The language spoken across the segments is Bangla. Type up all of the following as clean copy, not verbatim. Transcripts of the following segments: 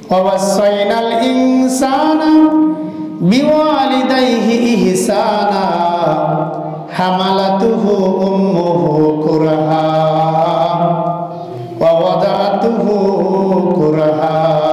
ওয়াসাইনাল ইনসানা বিওয়ালিদাইহি ইহসানা হামালাতুহু উম্মুহু কুরহা ওয়া ওয়াদাতুহু কুরহা।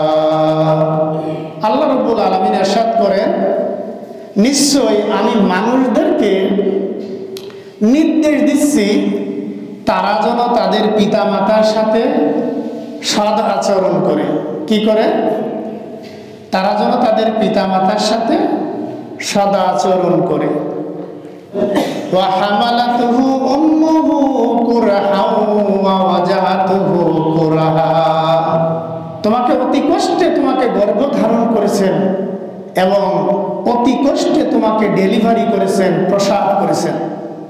আল্লাহ রাব্বুল আলামিন ইরশাদ করেন, নিশ্চয় আমি মানুষদেরকে নির্দেশ দিচ্ছি তারা যেন তাদের পিতামাতার সাথে সৎ আচরণ করে। কি করে? তারা যেন তাদের পিতামাতার সাথে সৎ আচরণ করে। ওয়া হামালাতুহু উম্মুহু কুরহা ওয়া ওয়াজাতুহু কুরহা। তোমাকে অতি কষ্টে তোমাকে গর্ভধারণ করেছেন এবং অতি কষ্টে তোমাকে ডেলিভারি করেছেন, প্রসব করেছেন।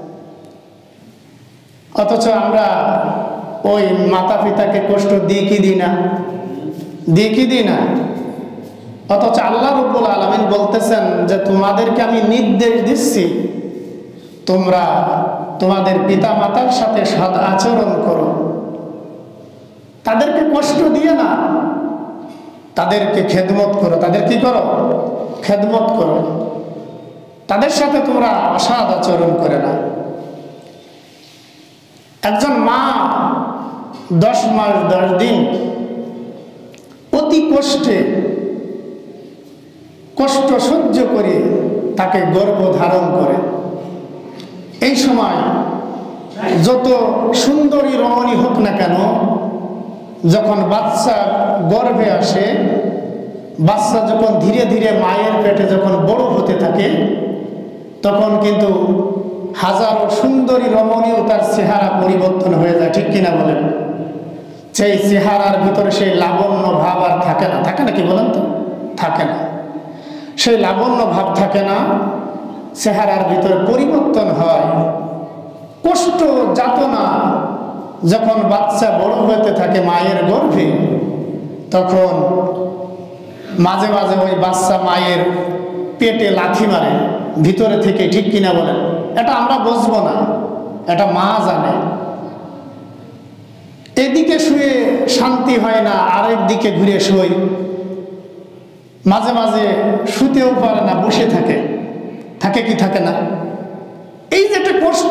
অথচ আমরা ওই মাতা পিতাকে কষ্ট দিই কি দিই না? দিই কি দিই না? অথচ আল্লাহ রাব্বুল আলামিন বলতেছেন যে তোমাদেরকে আমি নির্দেশ দিচ্ছি তোমরা তোমাদের পিতা মাতার সাথে সৎ আচরণ করো। তাদেরকে কষ্ট দিয়ে না, তাদেরকে খেদমত করো। তাদের কি করো? খেদমত করো। তাদের সাথে তোমরা অসৎ আচরণ করে না। একজন মা 10 মাস 10 দিন অতি কষ্টে কষ্ট সহ্য করে তাকে গর্ভ ধারণ করে। এই সময় যত সুন্দরী রমণী হোক না কেন, যখন বাচ্চা গর্ভে আসে, বাচ্চা যখন ধীরে ধীরে মায়ের পেটে যখন বড় হতে থাকে, তখন কিন্তু হাজারো সুন্দরী রমণীও তার চেহারা পরিবর্তন হয়ে যায়। ঠিক কিনা বলেন? সেই চেহারার ভিতরে সেই লাবণ্য ভাব আর থাকে না। থাকে না? কি বলেন তো? থাকে না। সেই লাবণ্য ভাব থাকে না, চেহারার ভিতরে পরিবর্তন হয়। কষ্ট যাতনা যখন বাচ্চা বড় হতে থাকে মায়ের গর্ভে, তখন মাঝে মাঝে ওই বাচ্চা মায়ের পেটে লাথি মারে ভিতরে থেকে। ঠিক কিনা বলেন? এটা আমরা বুঝবো না, এটা মা জানে। এদিকে শুয়ে শান্তি হয় না, আরেক দিকে ঘুরে শুই। মাঝে মাঝে শুতেও পারে না, বসে থাকে। থাকে কি থাকে না? এই যে একটা কষ্ট,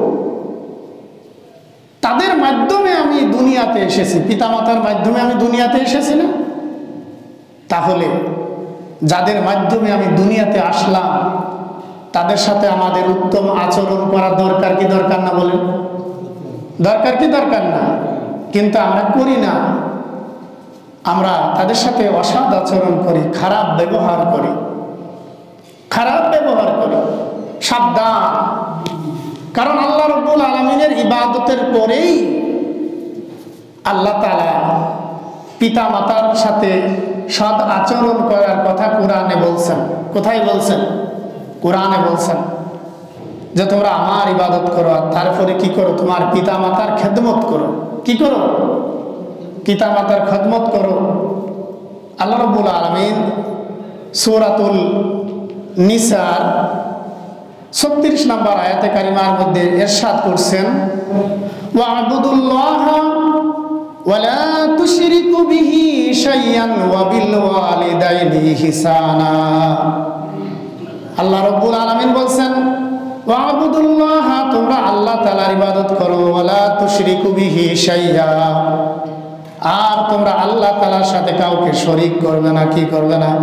তাদের মাধ্যমে আমি দুনিয়াতে এসেছি, পিতামাতার মাধ্যমে আমি দুনিয়াতে এসেছি না? তাহলে যাদের মাধ্যমে আমি দুনিয়াতে আসলাম তাদের সাথে আমাদের উত্তম আচরণ করা দরকার কি দরকার না? বলেন, দরকার কি দরকার না? কিন্তু আমরা করি না। আমরা তাদের সাথে অসৎ আচরণ করি, খারাপ ব্যবহার করি, খারাপ ব্যবহার করি। সাবধান, কারণ আল্লাহ রাব্বুল আলামিনের ইবাদতের পরেই আল্লাহ তাআলা পিতা মাতার সাথে সৎ আচরণ করার কথা কোরআনে বলছেন। কোথায় বলছেন? কোরআনে বলছেন যে তোমরা আমার ইবাদত করো, আর তারপরে কি করো? তোমার পিতা মাতার খেদমত করো। কি করো? পিতা মাতার খেদমত করো। আল্লাহ রাব্বুল আলামিন সূরাতুল নিসার 36 নম্বর আয়াতে কারিমার মধ্যে ইরশাদ করছেন, ওয়া'বুদুল্লাহা ওয়া লা তুশরিকু বিহি শাইয়ান ওয়া বিল ওয়ালিদাইনি ইহসানা। আল্লাহ রাব্বুল আলামিন বলছেন, ওয়া'বুদুল্লাহা, তোমরা আল্লাহ তাআলার ইবাদত করো, ওয়া লা তুশরিকু বিহি শাইয়া, আর তোমরা আল্লাহ তাআলার সাথে কাউকে শরীক করবে না। কি করবে না?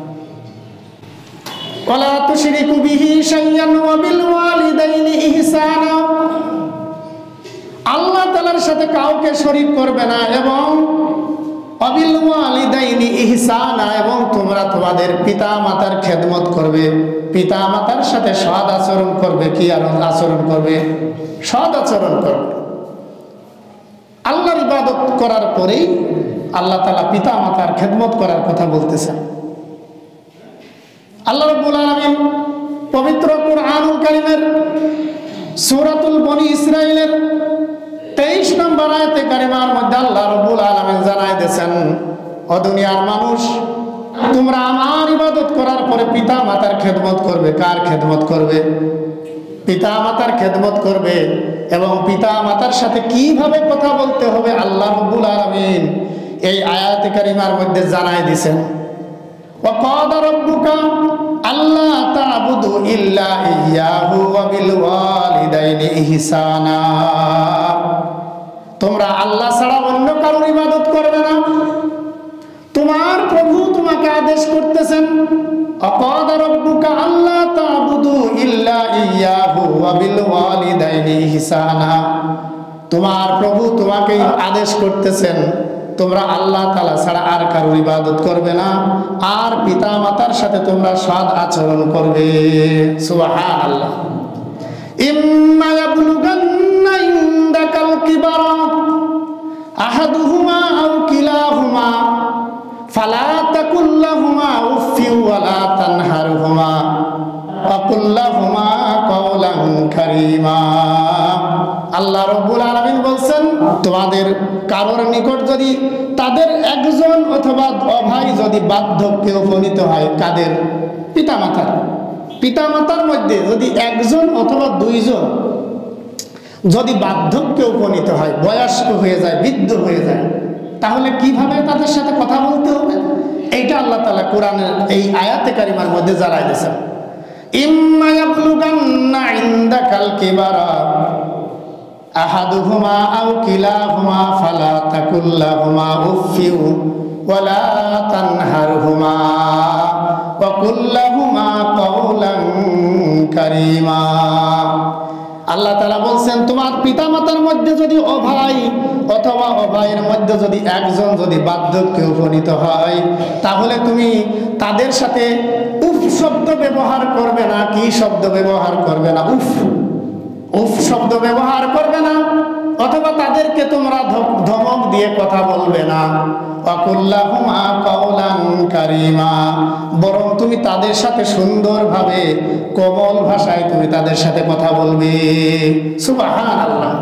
ওয়ালা তুশরিকু বিহি শাইয়ান ওয়া বিল ওয়ালিদাইনি ইহসানা, আল্লাহ তাআলার সাথে কাউকে শরীক করবে না, এবং ওয়াবিল ওয়ালিদাইনি ইহসানা, এবং তোমরা তোমাদের পিতা মাতার খেদমত করবে, পিতা মাতার সাথে সৎ আচরণ করবে। কি আচরণ করবে? সৎ আচরণ করবে। আল্লাহর ইবাদত করার পরেই আল্লাহ তাআলা পিতা মাতার খেদমত করার কথা বলতেছেন। আল্লাহ রাব্বুল আলামিন পবিত্র কুরআনুল কারীমের সূরাতুল বনী ইসরাঈলের 23 নম্বর আয়াতে কারিমার মধ্যে আল্লাহ রাব্বুল আলামিন জানায় দিয়েছেন, ও দুনিয়ার মানুষ, তোমরা আমার ইবাদত করার পরে পিতা মাতার খেদমত করবে। কার খেদমত করবে? পিতা মাতার খেদমত করবে। এবং পিতা মাতার সাথে কিভাবে কথা বলতে হবে আল্লাহ রাব্বুল আলামিন এই আয়াতে কারিমার মধ্যে জানাই দিয়েছেন, ওয়াকাদা রাব্বুকা আল্লা তা'বুদু ইল্লা ইয়্যাহু ওয়া বিল ওয়ালিদাইনি ইহসানা। তোমরা আল্লাহ ছাড়া অন্য কারোর ইবাদত করবে না। তোমার প্রভু তোমাকে আদেশ করতেছেন, ওয়াকাদা রাব্বুকা আল্লা তা'বুদু ইল্লা ইয়্যাহু ওয়া বিল ওয়ালিদাইনি ইহসানা। তোমার প্রভু তোমাকে আদেশ করতেছেন তোমরা আল্লাহ তাআলা ছাড়া আর কারোর ইবাদত করবে না, আর পিতা মাতার সাথে তোমরা সৎ আচরণ করবে। সুবহানাল্লাহ। ইম্মা ইয়াবলুগান্না ইনদাকাল কিবারা আহাদুহুমা আও কিলাহুমা ফালা তাকুল লাহুমা উফফিন ওয়ালা তানহারহুমা ওয়া কুল লাহুমা কাওলান কারীমা। আল্লাহ রাব্বুল আলামিন বলছেন, তোমাদের কারোর নিকট যদি তাদের একজন অথবা অভাই যদি বার্ধক্যে উপনীত হয়, কাদের? পিতামাতার। পিতামাতার মধ্যে যদি একজন অথবা দুইজন যদি বার্ধক্যে উপনীত হয়, বয়স্ক হয়ে যায়, বৃদ্ধ হয়ে যায়, তাহলে কিভাবে তাদের সাথে কথা বলতে হবে? এইটা আল্লাহ তাআলা কোরআনের এই আয়াতে কারিমার মধ্যে জানাই দিয়েছেন। ইম্মা ইয়াবলুগান্না ইনদাকাল কিবারা আহাদুহুমা আও কিলাহুমা ফালা তাকুল লাহুমা উফফিন ওয়ালা তানহারহুমা ওয়া কুল লাহুমা কাওলান কারীমা। আল্লাহ তাআলা বলছেন, তোমার পিতামাতার মধ্যে যদি অভাই অথবা অভাইয়ের মধ্যে যদি একজন যদি বার্ধক্যে উপনীত হয়, তাহলে তুমি তাদের সাথে উফ শব্দ ব্যবহার করবে না। কি শব্দ ব্যবহার করবে না? উফ। উফ শব্দ ব্যবহার করবে না, অথবা তাদেরকে তোমরা ধমক দিয়ে কথা বলবে না। ওয়াকুল্লাহুমা কাওলান কারীমা, বরং তুমি তাদের সাথে সুন্দরভাবে কোমল ভাষায় তুমি তাদের সাথে কথা বলবে। সুবহানাল্লাহ।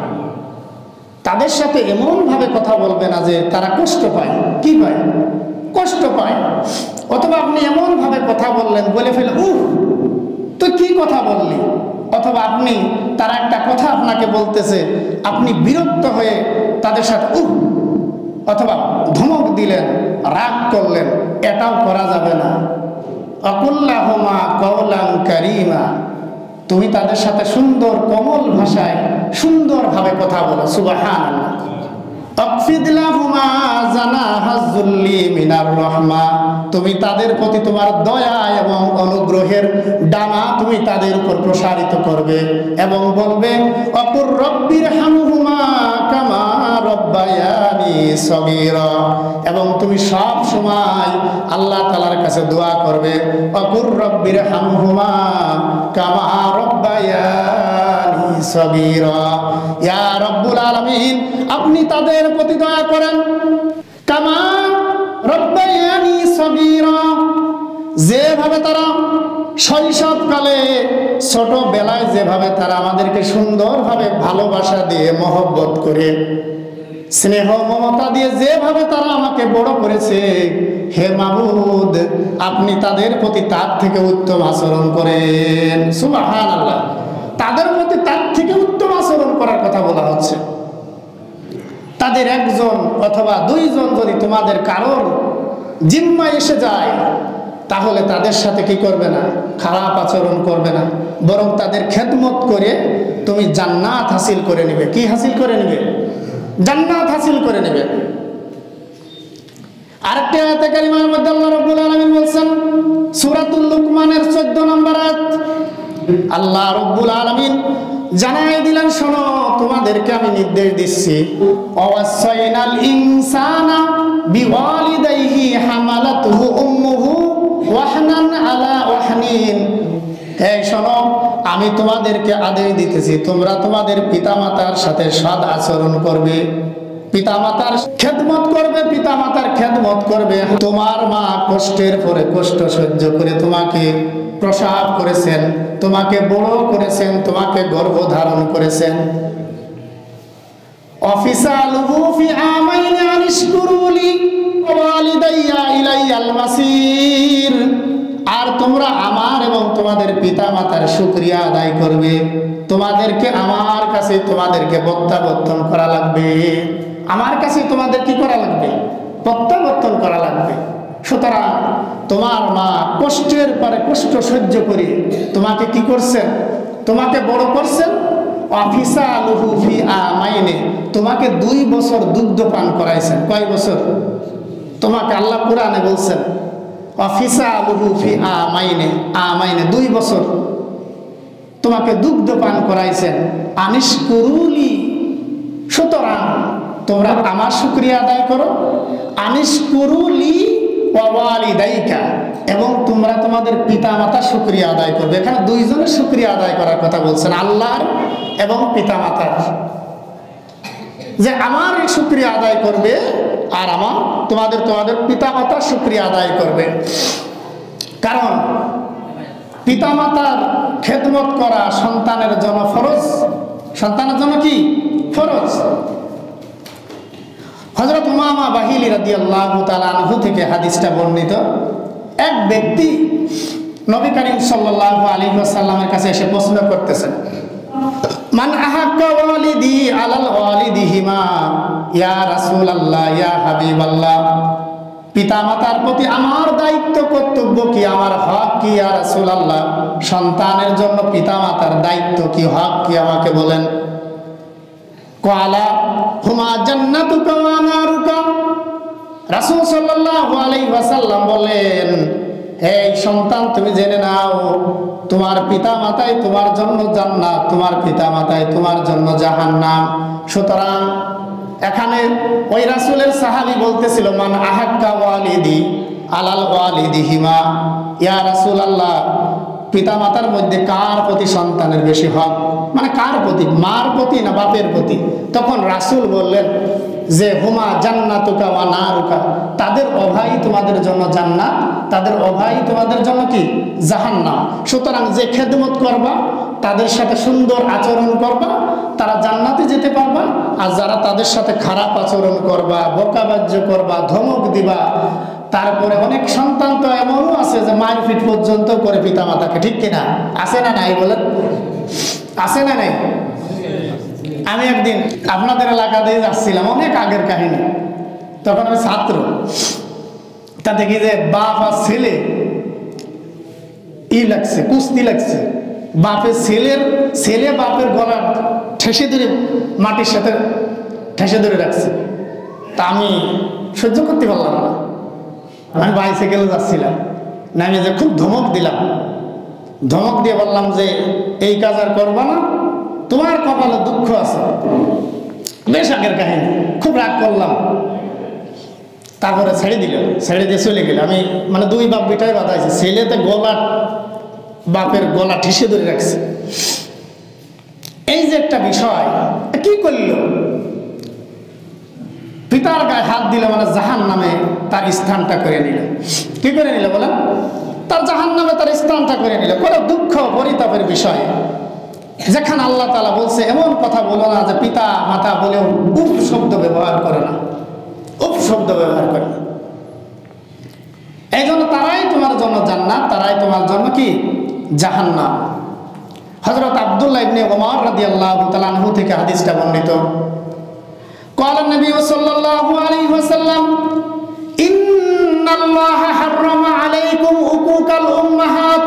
তাদের সাথে এমন ভাবে কথা বলবে না যে তারা কষ্ট পায়। কি পায়? কষ্ট পায়। অথবা আপনি এমন ভাবে কথা বললেন, বলে ফেলে উফ তুই কি কথা বললি, অথবা আপনি তারা একটা কথা আপনাকে বলতেছে, আপনি বিরক্ত হয়ে তাদের সাথে উফ অথবা ধমক দিলেন, রাগ করলেন, এটাও করা যাবে না। ওয়াকুল্লাহুমা কাওলান কারীমা, তুমি তাদের সাথে সুন্দর কোমল ভাষায় সুন্দরভাবে কথা বলো। সুবহানাল্লাহ। আকফিদ লাহুমা জানাহাজ যুল্লি মিনার রাহমা, তুমি তাদের প্রতি তোমার দয়া এবং অনুগ্রহের ডানা তুমি তাদের উপর প্রসারিত করবে এবং বলবে অকুর রব্বির হামহুমা কামা রব্বায়ানি সগীরা, এবং তুমি সব সময় আল্লাহ তাআলার কাছে দোয়া করবে অকুর রব্বির হামহুমা কামা রব্বায়ানি সগীরা। ইয়া রব্বুল আলামিন, আপনি তাদের প্রতি দয়া করেন কামা রব্বায়ানি সগীরা, যেভাবে তারা শৈশবকালে ছোটবেলায় যেভাবে তারা আমাদেরকে সুন্দরভাবে ভালোবাসা দিয়ে মহব্বত করে স্নেহ মমতা দিয়ে যেভাবে তারা আমাকে বড় করেছে, হে মাবুদ আপনি তাদের প্রতি তার থেকে উত্তম আচরণ করেন। সুবহানাল্লাহ। তাদের প্রতি তার থেকে উত্তম আচরণ করার কথা বলা হচ্ছে। তাদের একজন অথবা দুইজন যদি তোমাদের কারোর জিম্মায় এসে যায়, তাহলে তাদের সাথে কি করবে না? খারাপ আচরণ করবে না, বরং তাদের খেদমত করে তুমি জান্নাত হাসিল করে নেবে। কি হাসিল করে নেবে? জান্নাত হাসিল করে নেবে। আরেকটা আয়াতে কারিমার মধ্যে আল্লাহ রাব্বুল আলামিন বলেন, সূরাতুল লুকমানের 14 নম্বর আয়াত, আল্লাহ রাব্বুল আলামিন জানাই দিলেন, শোনো তোমাদেরকে আমি নির্দেশ দিচ্ছি, ওয়াসাইনাল ইনসানা বিওয়ালিদাইহি হামালাতুহু উম্মুহু ওয়াহনান আলা ওয়াহনিন। এই শোনো, আমি তোমাদেরকে আদেশ দিতেছি তোমরা তোমাদের পিতামাতার সাথে সৎ আচরণ করবে, পিতামাতার খেদমত করবে, পিতামাতার খেদমত করবে। তোমার মা কষ্টের পরে কষ্ট সহ্য করে তোমাকে প্রসব করেছেন, তোমাকে বড় করেছেন, তোমাকে গর্ভধারণ করেছেন। অফিসালুহু ফি আমাইনি আনিশকুরুলি ওয়ালিদাইয়া ইলাইয়াল মাসির। আর তোমরা আমার এবং তোমাদের পিতামাতার শুকরিয়া আদায় করবে। তোমাদেরকে আমার কাছে তোমাদেরকে প্রত্যাবর্তন করা লাগবে, আমার কাছে তোমাদের কি করা লাগবে? প্রত্যাবর্তন করা লাগবে। সুতরাং তোমার মা কষ্টের পরে কষ্ট সহ্য করে তোমাকে কি করছেন, তোমাকে বড় করছেন। অফিসালুহু ফি আমাইনে, তোমাকে 2 বছর দুগ্ধ পান করাইছেন। কয় বছর? তোমাকে আল্লাহ কুরআনে বলছেন অফিসালুহু ফি আমাইনে, আমাইনে 2 বছর তোমাকে দুগ্ধ পান করাইছেন। আনিশকুরুলি, সুতরাং তোমরা আমার শুকরিয়া আদায় করো। আনিশকুরুলি ওয়া ওয়ালিদাইকা, এবং তোমরা তোমাদের পিতা মাতার শুকরিয়া আদায় করবে। এখানে 2 জনের শুকরিয়া আদায় করার কথা বলছেন, আল্লাহর এবং পিতা মাতার। যে আমার এই শুকরিয়া আদায় করবে আর আমার তোমাদের পিতা মাতার শুকরিয়া আদায় করবে। কারণ পিতা মাতার খেদমত করা সন্তানের জন্য ফরজ। সন্তানের জন্য কি ফরজ? হযরত উমামা বাহিলি রাদিয়াল্লাহু তাআলা আনহু থেকে হাদিসটা বর্ণিত। এক ব্যক্তি নবী করিম সাল্লাল্লাহু আলাইহি ওয়াসাল্লামের কাছে এসে প্রশ্ন করতেছেন, মান আহাক্কা ওয়ালিদি আলাল ওয়ালিদিহিমা ইয়া রাসূলুল্লাহ ইয়া হাবিবাল্লাহ, পিতা মাতার প্রতি আমার দায়িত্ব কর্তব্য কি, আমার হক কি ইয়া রাসূলুল্লাহ? সন্তানের জন্য পিতা মাতার দায়িত্ব কি, হক কি, আমাকে বলেন। ক্বালা হুমা জান্নাতুকা ওয়া নারুকা, রাসূল সাল্লাল্লাহু আলাইহি ওয়াসাল্লাম বলেন, হে সন্তান তুমি জেনে নাও, তোমার পিতা মাতাই তোমার জন্য জান্নাত, তোমার পিতা মাতাই তোমার জন্য জাহান্নাম। সুতরাং এখানে ওই রাসূলের সাহাবী বলতেছিল, মান আহাক্কা ওয়ালিদি আলাল ওয়ালিদিহিমা, ইয়া রাসূলুল্লাহ পিতা মাতার মধ্যে কার প্রতি সন্তানের বেশি হক, মানে কার প্রতি, মার প্রতি না বাপের প্রতি? তখন রাসূল বললেন যে হুমা জান্নাতুকা ওয়া নারুকা, তাদের অভাই তোমাদের জন্য জান্নাত, তাদের অভাই তোমাদের জন্য কি জাহান্নাম। সুতরাং যে খেদমত করবা, তাদের সাথে সুন্দর আচরণ করবা, তারা জান্নাতে যেতে পারবা। আর যারা তাদের সাথে খারাপ আচরণ করবা, বকাবাজ্য করবা, ধমক দিবা, তারপরে অনেক সন্তান তো এমনও আছে যে মারপিট পর্যন্ত করে পিতা মাতাকে, ঠিক কিনা? আছে না নাই বলেন? আছে না নাই? আমি একদিন আপনাদের এলাকা দিয়ে যাচ্ছিলাম, অনেক আগের কাহিনী, তখন আমি ছাত্র। তা দেখি যে বাপ আর ছেলে লাগছে, কুস্তি লাগছে। বাপের ছেলে বাপের গলা ঠেসে ধরে মাটির সাথে ঠেসে ধরে রাখছে। তা আমি সহ্য করতে পারলাম না। আমি বাইসাইকেলে যাচ্ছিলাম, নামে যে খুব ধমক দিলাম, ধমক দিয়ে বললাম যে এই কাজ আর করবা না, তোমার কপালে দুঃখ আছে। বেশ আগের কাহিনী, খুব রাগ করলাম। তারপরে ছেড়ে দিল, ছেড়ে দিয়ে চলে গেল। আমি মানে 2 বাপ বেটাই বাঁধাইছে, ছেলেতে বাপের গলা ঠেসে ধরে রাখছে। এই যে একটা বিষয়, কি করল? পিতার গায়ে হাত দিল, মানে জাহান্নামে তার স্থানটা করে নিল। কি করে নিল বলেন? তার জাহান্নামে তার স্থানটা করে নিল। কত দুঃখ পরিতাপের বিষয়, যেখানে আল্লাহ তাআলা বলছে এমন কথা বলো না যে পিতা মাতা বলেও উফ শব্দ ব্যবহার করে না, উফ শব্দ ব্যবহার করে না। এই জন্য তারাই তোমার জন্য জান্নাত, তারাই তোমার জন্য কি জাহান্নাম। হযরত আব্দুল্লাহ ইবনে ওমর রাদিয়াল্লাহু তাআলা আনহু থেকে হাদিসটা বর্ণিত। ক্বালা নবী সাল্লাল্লাহু আলাইহি ওয়াসাল্লাম, ইন্নাল্লাহা হাররামা আলাইকুম উকুকাল উম্মাহাত।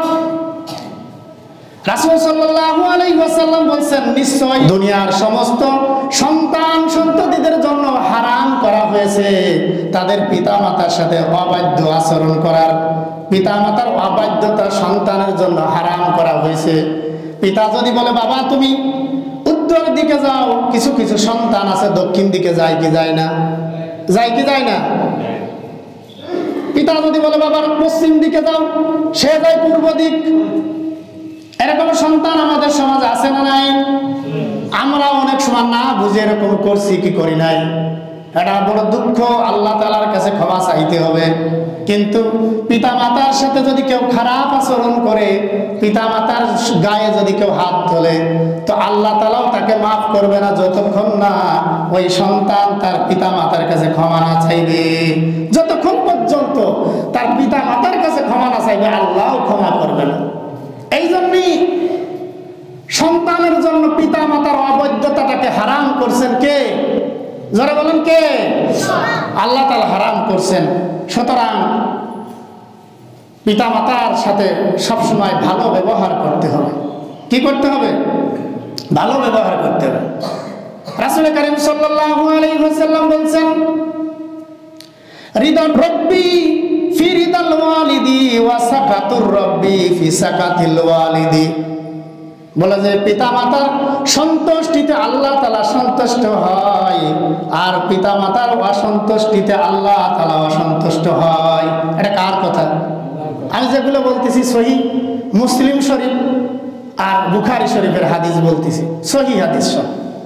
রাসূল সাল্লাল্লাহু আলাইহি ওয়াসাল্লাম বলেন, নিশ্চয় দুনিয়ার সমস্ত সন্তান সন্ততিদের জন্য হারাম করা হয়েছে তাদের পিতামাতার সাথে অবাধ্য আচরণ করার। পিতামাতার অবাধ্যতা সন্তানের জন্য হারাম করা হয়েছে। পিতা যদি বলে বাবা তুমি উত্তর দিকে যাও, কিছু কিছু সন্তান আছে দক্ষিণ দিকে যায় কি যায় না, যায় কি যায় না। পিতা যদি বলে বাবা পশ্চিম দিকে যাও, সে যায় পূর্ব দিক। এরকম সন্তান আমাদের সমাজে আছে না নাই? আমরা অনেক সময় না বুঝে এরকম করছি কি করি নাই, এটা বড় দুঃখ। আল্লাহ তাআলার কাছে ক্ষমা চাইতে হবে। কিন্তু পিতা মাতার সাথে যদি কেউ খারাপ আচরণ করে, পিতা মাতার গায়ে যদি কেউ হাত তোলে, তো আল্লাহ তাআলাও তাকে মাফ করবে না যতক্ষণ না ওই সন্তান তার পিতা মাতার কাছে ক্ষমা না চাইবে। যতক্ষণ পর্যন্ত তার পিতা মাতার কাছে ক্ষমা না চাইবে, আল্লাহও ক্ষমা করবে না। এই জন্যই সন্তানের জন্য পিতা মাতার অবৈধতাটাকে হারাম করছেন কে? যারা বলেন কে? আল্লাহ তাআলা হারাম করছেন। সুতরাং পিতা মাতার সাথে সবসময় ভালো ব্যবহার করতে হবে। কি করতে হবে? ভালো ব্যবহার করতে হবে। রাসূল কারীম সাল্লাল্লাহু আলাইহি ওয়াসাল্লাম বলেন, রিদা রাব্বি ফি রিদাল ওয়ালিদি ওয়া সাকাতুর রাব্বি ফি সাকাতিল ওয়ালিদি। বলে যে পিতা মাতার সন্তুষ্টিতে আল্লাহ তাআলা সন্তুষ্ট হয়, আর পিতা মাতার অসন্তুষ্টিতে আল্লাহ তাআলা অসন্তুষ্ট হয়। এটা কার কথা? আমি যেগুলো বলতেছি সহিহ মুসলিম শরীফ আর বুখারী শরীফের হাদিস বলতেছি, সহিহ হাদিস সব।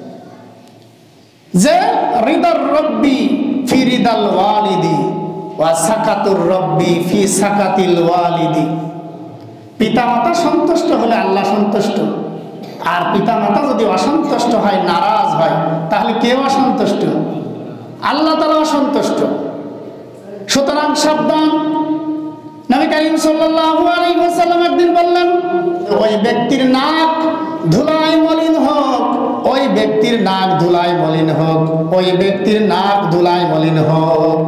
যে রিদার রব্বি ফি রিদাল ওয়ালিদি ওয়া সাকাতুর রব্বি ফি সাকাতিল ওয়ালিদি। পিতা মাতা সন্তুষ্ট হলে আল্লাহ সন্তুষ্ট, আর পিতা মাতা যদি অসন্তুষ্ট হয়, নারাজ হয়, তাহলে কেউ অসন্তুষ্ট? আল্লাহ তাআলা অসন্তুষ্ট। সুতরাং সাবধান। নবী করিম সাল্লাল্লাহু আলাইহি ওয়াসাল্লাম একদিন বললেন, ওই ব্যক্তির নাক ধুলায় মলিন হোক, ওই ব্যক্তির নাক ধুলায় মলিন হোক, ওই ব্যক্তির নাক ধুলায় মলিন হোক।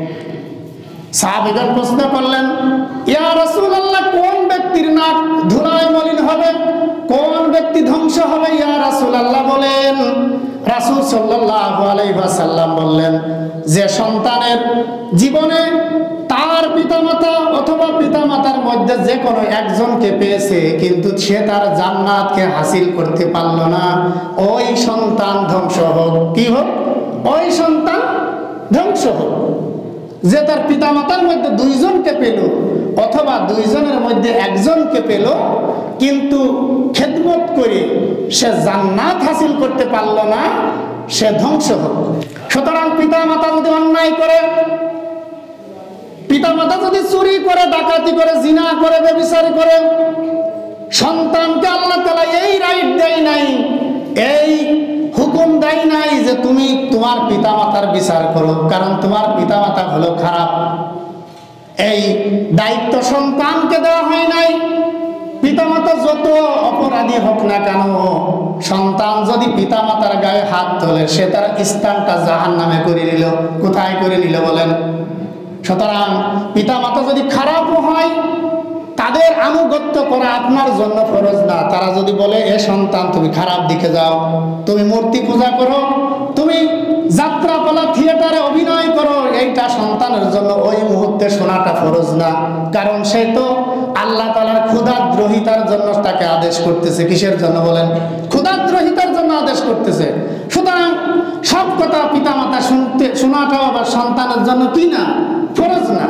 সাহাবীগণ প্রশ্ন করলেন, ইয়া রাসূলুল্লাহ, কোন ব্যক্তির নাক ধুলায় মলিন হবে, কোন ব্যক্তি ধ্বংস হবে ইয়া রাসূলুল্লাহ বলেন? রাসূল সাল্লাল্লাহু আলাইহি ওয়াসাল্লাম বললেন, যে সন্তানের জীবনে তার পিতামাতা অথবা পিতামাতার মধ্যে যে কোনো একজনকে পেয়েছে, কিন্তু সে তার জান্নাতকে হাসিল করতে পারল না, ওই সন্তান ধ্বংস হোক। কি হোক? ওই সন্তান ধ্বংস হোক। যে তার পিতামাতার মধ্যে দুইজনকে পেল অথবা দুইজনের মধ্যে একজনকে পেল, কিন্তু খেদমত করে সে জান্নাত হাসিল করতে পারল না, সে ধ্বংস হোক। সুতরাং পিতামাতা যদি অন্যায় করে, পিতামাতা যদি চুরি করে, ডাকাতি করে, জিনা করে, ব্যভিচার করে, সন্তানকে আল্লাহ তাআলা এই রাইট দেয় নাই, এই হুকুম দেয় নাই যে তুমি তোমার পিতামাতার বিচার করো, কারণ তোমার পিতামাতা হলো খারাপ। এই দায়িত্ব সন্তানকে দেওয়া হয় নাই। পিতামাতা যত অপরাধী হোক না কেন, সন্তান যদি পিতামাতার গায়ে হাত তোলে, সে তার স্থানটা জাহান্নামে করে নিল। কোথায় করে নিল বলেন? সুতরাং পিতামাতা যদি খারাপও হয়, তাদের আনুগত্য করা আপনার জন্য ফরজ না। তারা যদি বলে, এ সন্তান তুমি খারাপ দিকে যাও, তুমি মূর্তি পূজা করো, তুমি যাত্রাপালা থিয়েটারে অভিনয় করো, এইটা সন্তানের জন্য ওই মুহূর্তে শোনাটা ফরজ না। কারণ সে তো আল্লাহ তাআলার ক্ষুধাদ্রোহিতার জন্য তাকে আদেশ করতেছে। কিসের জন্য বলেন? ক্ষুধাদ্রোহিতার জন্য আদেশ করতেছে। সুতরাং সব কথা পিতামাতা শোনাটাও আবার সন্তানের জন্য কি না? ফরজ না।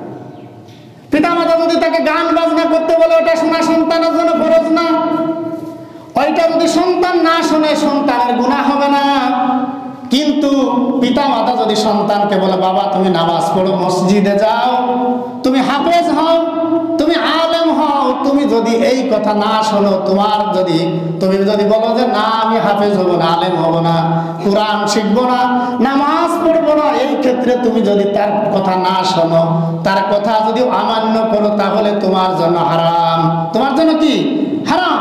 পিতামাতা যদি তাকে গান বাজনা করতে বলে, ওটা শোনা সন্তানের জন্য ফরজ না। ওইটা যদি সন্তান না শোনে, সন্তানের গুনাহ হবে না। কিন্তু পিতামাতা যদি সন্তানকে বলে, বাবা তুমি নামাজ পড়ো, মসজিদে যাও, তুমি হাফেজ হও, তুমি আলেম হও, তুমি যদি এই কথা না শোনো, তুমি যদি বলো যে না আমি হাফেজ হব না, আলেম হব না, কোরআন শিখবো না, নামাজ পড়বো না, এই ক্ষেত্রে তুমি যদি তার কথা না শোনো, তার কথা যদি অমান্য করো, তাহলে তোমার জন্য হারাম। তোমার জন্য কি? হারাম।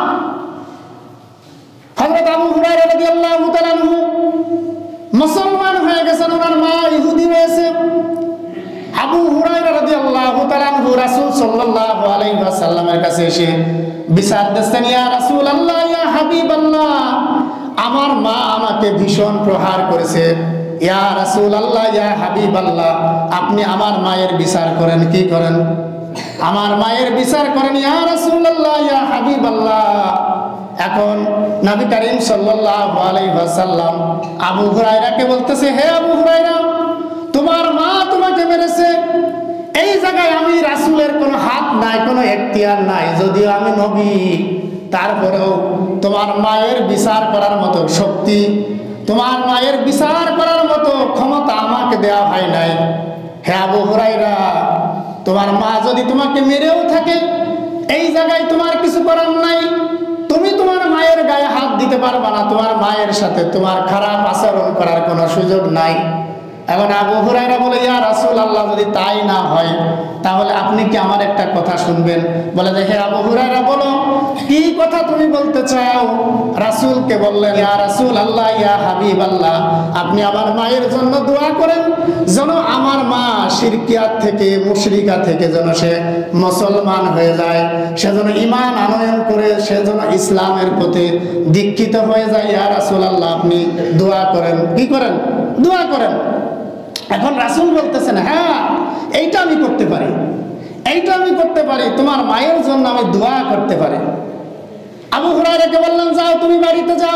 হযরত আবু হুরায়রা রাদিয়াল্লাহু তাআলা আনহু মুসলমান হয়ে গেছেন, ওনার মা ইহুদি হয়েছে। আবু হুরায়রা রাদিয়াল্লাহু তাআলা আনহু রাসূল সাল্লাল্লাহু আলাইহি ওয়াসাল্লামের কাছে এসে বিচার দিচ্ছেন, ইয়া রাসূলুল্লাহ, ইয়া হাবিবাল্লাহ, আমার মা আমাকে ভীষণ প্রহার করেছে। ইয়া রাসূলুল্লাহ, ইয়া হাবিবাল্লাহ, আপনি আমার মায়ের বিচার করেন। কি করেন? আমার মায়ের বিচার করেন। ইয়া রাসূলুল্লাহ, ইয়া হাবিবাল্লাহ। এখন নবী করিম সাল্লাল্লাহু আলাইহি ওয়াসাল্লাম আবু হুরায়রাকে বলতেছে, হে আবু হুরায়রা, তোমার মা তোমাকে মেরেছে, এই জায়গায় আমি রাসূলের কোনো হাত নাই, কোনো এখতিয়ার নাই, যদিও আমি নবী, তারপরেও তোমার মায়ের বিচার করার মতো শক্তি, তোমার মায়ের বিচার করার মতো ক্ষমতা আমাকে দেওয়া হয় নাই। হে আবু হুরায়রা, তোমার মা যদি তোমাকে মেরেও থাকে, এই জায়গায় তোমার কিছু করার নাই। তুমি তোমার মায়ের গায়ে হাত দিতে পারবা না, তোমার মায়ের সাথে তোমার খারাপ আচরণ করার কোনো সুযোগ নাই। এখন আবু হুরায়রা বলে, ইয়া রাসূলুল্লাহ, যদি তাই না হয় তাহলে আপনি কি আমার একটা কথা শুনবেন? বলে যে, হে আবু হুরায়রা, বলো কি কথা তুমি বলতে চাও? রাসূলকে বললেন, ইয়া রাসূলুল্লাহ, ইয়া হাবিবাল্লাহ, আপনি আমার মায়ের জন্য দোয়া করেন যেন আমার মা শিরকিয়াত থেকে, মুশরিকা থেকে যেন সে মুসলমান হয়ে যায়, সে যেন ঈমান আনয়ন করে, সে যেন ইসলামের প্রতি দীক্ষিত হয়ে যায়। ইয়া রাসূলুল্লাহ, আপনি দোয়া করেন। কি করেন? দোয়া করেন। এখন রাসূল বলতেছেন, হ্যাঁ, এইটা আমি করতে পারি, এইটা আমি করতে পারি, তোমার মায়ের জন্য আমি দোয়া করতে পারি। আবু হুরায়রাকে বললেন, যাও, তুমি বাড়িতে যাও।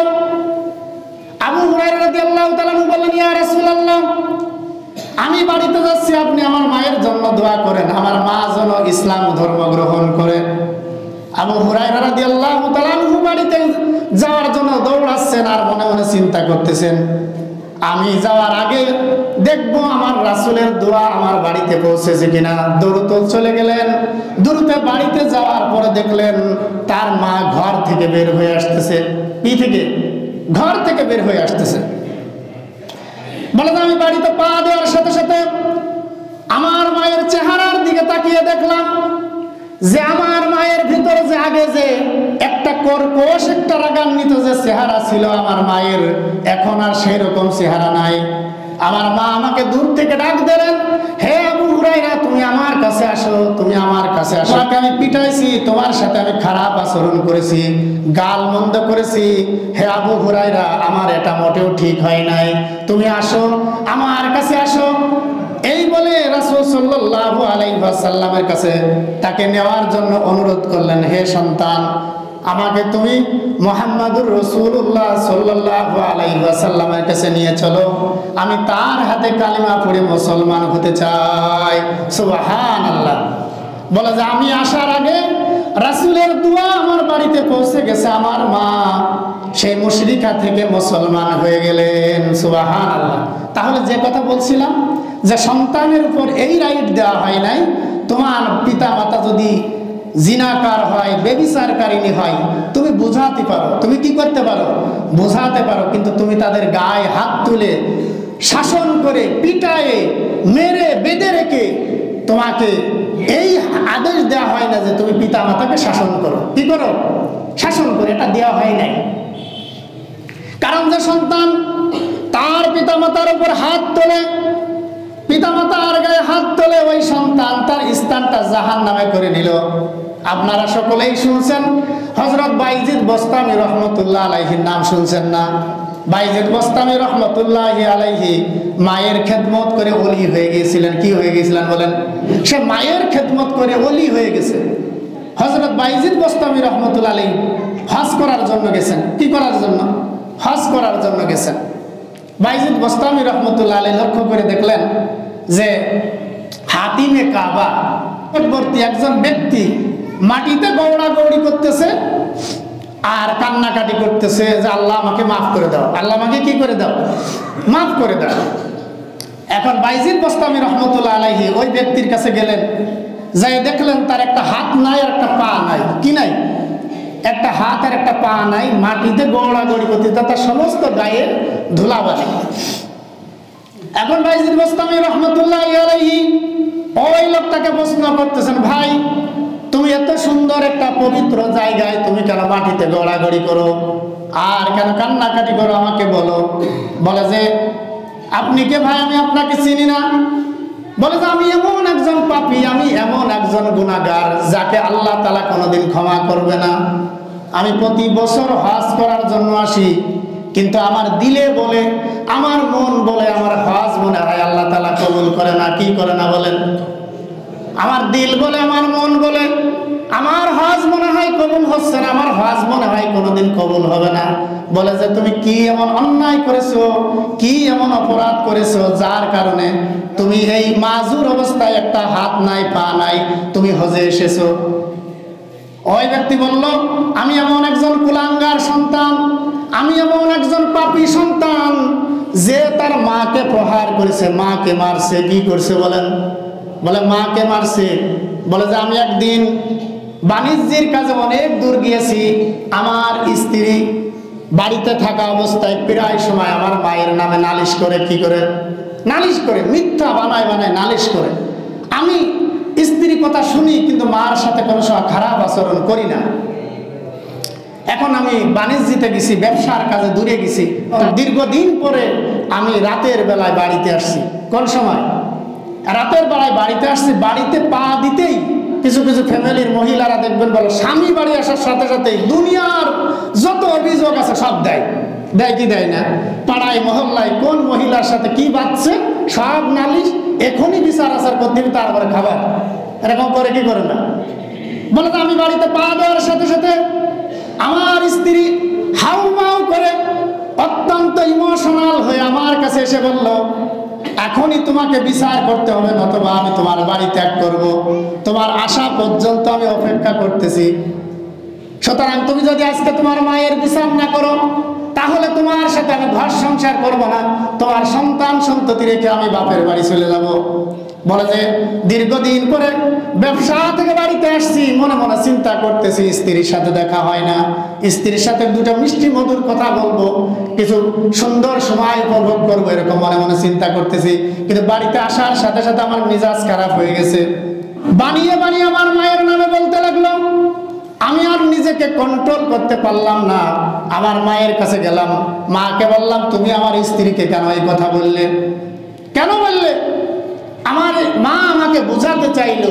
আবু হুরায়রা রাদিয়াল্লাহু তাআলা আনহু বললেন, ইয়া রাসূলুল্লাহ, আমি বাড়িতে যাচ্ছি, আপনি আমার মায়ের জন্য দোয়া করেন, আমার মা যেন ইসলাম ধর্ম গ্রহণ করে। আবু হুরায়রা রাদিয়াল্লাহু তাআলা আনহু বাড়িতে যাওয়ার জন্য দৌড়াচ্ছেন আর মনে মনে চিন্তা করতেছেন, আমি যাওয়ার আগে দেখবো আমার রাসূলের দোয়া আমার বাড়িতে পৌঁছেছে কিনা। দ্রুত চলে গেলেন। দ্রুত বাড়িতে যাওয়ার পরে দেখলেন তার মা ঘর থেকে বের হয়ে আসতেছে। কি থেকে? ঘর থেকে বের হয়ে আসতেছে। বলে, আমি বাড়িতে পা দেওয়ার সাথে সাথে আমার মায়ের চেহারার দিকে তাকিয়ে দেখলাম যে আমার মায়ের ভিতরে যে আগে যে একটা কর্কশ, একটা রাগান্বিত যে চেহারা ছিল আমার মায়ের, এখন আর সেই রকম চেহারা নাই। আমার মা আমাকে দূর থেকে ডাক দিলেন, হে আবু হুরায়রা, তুমি আমার কাছে আসো, তুমি আমার কাছে আসো। তোমাকে আমি পিটাইছি, তোমার সাথে আমি খারাপ আচরণ করেছি, গাল মন্দ করেছি, হে আবু হুরায়রা, আমার এটা মোটেও ঠিক হয় নাই, তুমি আসো, আমার কাছে আসো। এই বলে রাসূল সাল্লাল্লাহু আলাইহি ওয়াসাল্লামের কাছে তাকে নেওয়ার জন্য অনুরোধ করলেন, হে সন্তান, আমাকে তুমি মুহাম্মাদুর রাসূলুল্লাহ সাল্লাল্লাহু আলাইহি ওয়াসাল্লামের কাছে নিয়ে চলো, আমি তার হাতে কালিমা পড়ে মুসলমান হতে চাই। সুবহানাল্লাহ। বলে যে আমি আসার আগে রাসূলের দোয়া আমার বাড়িতে পৌঁছে গেছে, আমার মা সেই মুশরিকা থেকে মুসলমান হয়ে গেলেন। সুবহানাল্লাহ। তাহলে যে কথা বলছিলাম যে সন্তানের উপর এই রাইট দেওয়া হয় নাই, তোমার পিতা মাতা যদি জিনাকার হয়, ব্যভিচারকারিণী হয়, তুমি বোঝাতে পারো, তুমি কি করতে পারো? বোঝাতে পারো, কিন্তু তুমি তাদের গায়ে হাত তুলে শাসন করে, পিটায়ে, মেরে, বেঁধে রেখে তোমাকে এই আদেশ দেওয়া হয় না যে তুমি পিতা মাতাকে শাসন করো। কি করো? শাসন করে, এটা দেওয়া হয় নাই। কারণ যে সন্তান তার পিতা মাতার উপর হাত তোলে, পিতামাতার গায়ে হাত তোলে, ওই সন্তান তার স্থানটা জাহান্নামে করে নিল। আপনারা সকলেই শুনছেন, হযরত বাইজিদ বস্তামি রহমতুল্লাহ আলাইহির নাম শুনছেন না? বাইজিদ বস্তামি রহমতুল্লাহি আলাইহি মায়ের খেদমত করে ওলি হয়ে গিয়েছিলেন। কি হয়ে গিয়েছিলেন বলেন? সে মায়ের খেদমত করে ওলি হয়ে গেছে। হযরত বাইজিদ বস্তামি রহমতুল্লাহ আলাইহি হজ করার জন্য গেছেন। কি করার জন্য? হজ করার জন্য গেছেন। বাইজিদ বস্তামি রহমতুল্লাহ আলাইহি লক্ষ্য করে দেখলেন যে হাতিমে কাবা নিকটবর্তী একজন ব্যক্তি মাটিতে গৌড়াগৌড়ি করতেছে আর কান্নাকাটি করতেছে যে আল্লাহ আমাকে মাফ করে দাও, আল্লাহ আমাকে কি করে দাও? মাফ করে দাও। এখন বাইজিদ বস্তামি রহমতুল্লাহ আলাইহি ওই ব্যক্তির কাছে গেলেন, যাই দেখলেন তার একটা হাত নাই আর একটা পা নাই। কি নাই? একটা হাত আর একটা পা নাই, মাটিতে গৌড়াগৌড়ি করতে, তার সমস্ত গায়ে ধুলাবালি। এখন বাইজিদ বস্তামি রহমতুল্লাহি আলাইহি ওই লোকটাকে প্রশ্ন করতেছেন, ভাই, তুমি এত সুন্দর একটা পবিত্র জায়গায় তুমি কেন মাটিতে গড়াগড়ি করো আর কেন কান্নাকাটি করো, আমাকে বলো। বলে যে, আপনি কে ভাই? আমি আপনাকে চিনি না। বলে যে, আমি এমন একজন পাপী, আমি এমন একজন গুনাহগার যাকে আল্লাহ তাআলা কোনোদিন ক্ষমা করবে না। আমি প্রতি বছর হজ করার জন্য আসি, কিন্তু আমার দিলে বলে, আমার মন বলে, আমার হজ মনে হয় আল্লাহ তাআলা কবুল করে না। কি করে না বলেন? আমার দিল বলে, আমার মন বলে, আমার হজ মনে হয় কবুল হচ্ছে না, আমার হজ মনে হয় কোনোদিন কবুল হবে না। বলে যে, তুমি কি এমন অন্যায় করেছো, কি এমন অপরাধ করেছো যার কারণে তুমি এই মাজুর অবস্থায়, একটা হাত নাই পা নাই, তুমি হজে এসেছো? ওই ব্যক্তি বলল, আমি এমন একজন কুলাঙ্গার সন্তান, আমি এমন একজন পাপী সন্তান যে তার মাকে প্রহার করেছে, মাকে মারছে। কি করছে বলেন? বলে মাকে মারছে। বলে যে, আমি একদিন বাণিজ্যের কাজে অনেক দূর গিয়েছি, আমার স্ত্রী বাড়িতে থাকা অবস্থায় প্রায় সময় আমার মায়ের নামে নালিশ করে, কি করে? নালিশ করে, মিথ্যা বানায় বানায় নালিশ করে। আমি স্ত্রীর কথা শুনি কিন্তু মার সাথে কোনো সময় খারাপ আচরণ করি না। এখন আমি বাণিজ্যিতে গেছি, ব্যবসার কাজে দূরে গেছি, দীর্ঘদিন পরে আমি রাতের বেলায় বাড়িতে আসছি। কোন সময়? রাতের বেলায় বাড়িতে আসছি। বাড়িতে পা দিতেই কিছু কিছু ফ্যামিলির মহিলারা দেখবেন বলো, স্বামী বাড়ি আসার সাথে সাথে দুনিয়ার যত অভিযোগ আছে সব দেয়। দেয় কি দেয় না? পাড়ায় মহল্লায় কোন মহিলার সাথে কি বাজছে সব নালিশ, এখনই বিচার আচার করতে হবে, তারপরে খাবার। এরকম করে কি করে না? বলে তো আমি বাড়িতে পা দেওয়ার সাথে সাথে আমার স্ত্রী হাউমাউ করে অত্যন্ত ইমোশনাল হয়ে আমার কাছে এসে বলল, এখনই তোমাকে বিচার করতে হবে, নতুবা আমি তোমার বাড়ি ত্যাগ করব। তোমার আসা পর্যন্ত আমি অপেক্ষা করতেছি। সুতরাং তুমি যদি আজকে তোমার মায়ের বিচার না করো, তাহলে তোমার সাথে আমি ঘর সংসার করব না, তোমার সন্তান সন্ততি রেখে আমি বাপের বাড়ি চলে যাব। বলে যে দীর্ঘদিন পরে ব্যবসা থেকে বাড়িতে আসছি, মনে মনে চিন্তা করতেছি স্ত্রীর সাথে দেখা হয় না, স্ত্রীর সাথে দুটো মিষ্টি মধুর কথা বলবো, কিছু সুন্দর সময় উপভোগ করবো, এরকম মনে মনে চিন্তা করতেছি। কিন্তু বাড়িতে আসার সাথে সাথে আমার মেজাজ খারাপ হয়ে গেছে। বানিয়ে বানিয়ে আমার মায়ের নামে বলতে লাগলো। আমি আর নিজেকে কন্ট্রোল করতে পারলাম না, আমার মায়ের কাছে গেলাম, মাকে বললাম, তুমি আমার স্ত্রীকে কেন এই কথা বললে? কেন বললে? আমার মা আমাকে বোঝাতে চাইলো,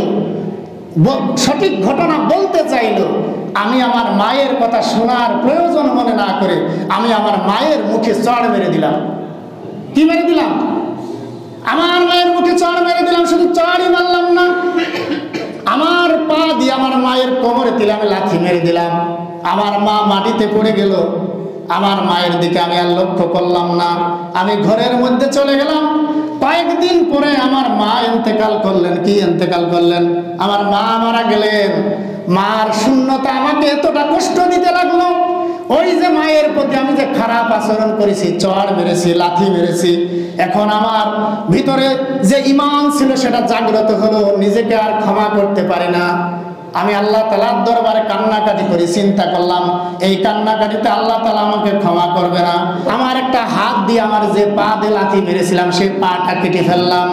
সঠিক ঘটনা বলতে চাইলো। আমি আমার মায়ের কথা শোনার প্রয়োজন মনে না করে আমি আমার মায়ের মুখে চড় মেরে দিলাম। কি মেরে দিলাম? আমার মায়ের মুখে চড় মেরে দিলাম। শুধু চড়ই মারলাম না, আমার পা দিয়ে আমার মায়ের কোমরে দিলাম, লাথি মেরে দিলাম। আমার মা মাটিতে পড়ে গেল। আমার মায়ের দিকে আমি আর লক্ষ্য করলাম না। আমি ঘরের মধ্যে চলে গেলাম। কয়েকদিন পরে আমার মা ইন্তেকাল করলেন। কি ইন্তেকাল করলেন? আমার মা মারা গেলেন। মার শূন্যতা আমাকে এতটা কষ্ট দিতে লাগলো। ওই যে মায়ের প্রতি আমি যে খারাপ আচরণ করেছি, চড় মেরেছি, লাথি মেরেছি, এখন আমার ভিতরে যে ঈমান ছিল সেটা জাগ্রত হলো, নিজেকে আর ক্ষমা করতে পারি না। আমি আল্লাহ তাআলার দরবারে কান্নাকাটি করি, চিন্তা করলাম এই কান্নাকাটিতে আল্লাহ তাআলা আমাকে ক্ষমা করবে না। আমার একটা হাত দিয়ে আমার যে পা দিয়ে লাথি মেরেছিলাম সেই পাটা কেটে ফেললাম।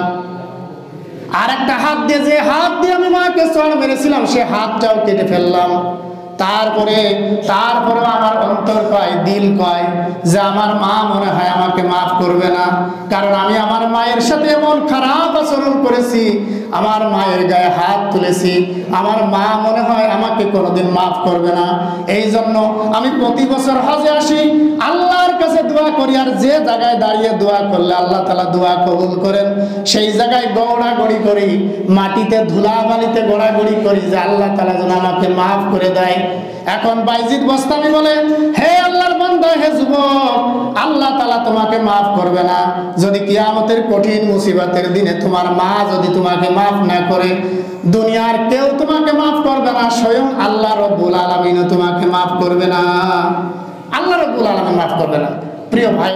আর একটা হাত দিয়ে, যে হাত দিয়ে আমি মাকে চড় মেরেছিলাম, সে হাতটাও কেটে ফেললাম। তারপরে আমার অন্তর কয়, দিল কয় যে আমার মা মনে হয় আমাকে মাফ করবে না, কারণ আমি আমার মায়ের সাথে এমন খারাপ আচরণ করেছি, আমার মায়ের গায়ে হাত তুলেছি। আমার মা মনে হয় আমাকে কোনোদিন মাফ করবে না। এই জন্য আমি প্রতি বছর হজে আসি, আল্লাহর কাছে দোয়া করি, আর যে জায়গায় দাঁড়িয়ে দোয়া করলে আল্লাহ তাআলা দোয়া কবুল করেন, সেই জায়গায় গড়াগড়ি করি, মাটিতে ধুলাবালিতে গড়াগড়ি করি যে আল্লাহ তাআলা যেন আমাকে মাফ করে দেয়। এখন বাইজিদ বস্তামি বলে, হে আল্লাহর বান্দা, হে যুবক, আল্লাহ তাআলা তোমাকে মাফ করবে না যদি কিয়ামতের কঠিন মুসিবতের দিনে তোমার মা যদি তোমাকে মাফ না করে। দুনিয়ার কেউ তোমাকে মাফ করবে না, স্বয়ং আল্লাহ রাব্বুল আলামিনও তোমাকে মাফ করবে না। আল্লাহ রাব্বুল আলামিন মাফ করবে না। প্রিয় ভাই।